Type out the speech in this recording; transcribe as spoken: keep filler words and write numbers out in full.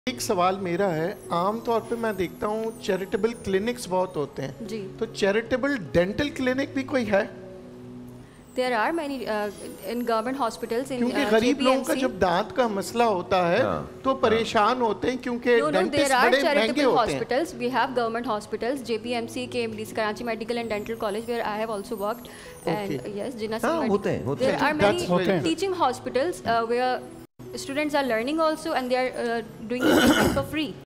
एक सवाल मेरा है, आम तौर पे मैं देखता हूँ चैरिटेबल क्लिनिक्स बहुत होते हैं जी। तो चैरिटेबल डेंटल क्लिनिक भी कोई है? There are many uh, in government hospitals in क्योंकि uh, गरीब लोगों का J P M C. जब दांत का मसला होता है हाँ, तो परेशान होते हैं क्योंकि No, no, dentist there are बड़े महंगे charitable होते हैं। hospitals. We have government hospitals, J P M C, K M D C, Karachi Medical and Dental College, where I have also worked. And Okay. uh, yes, Jinnah हाँ, Singh होते हैं, होते There हैं। are That's many very good. teaching hospitals uh, where students are learning also, and they are uh, doing it for free.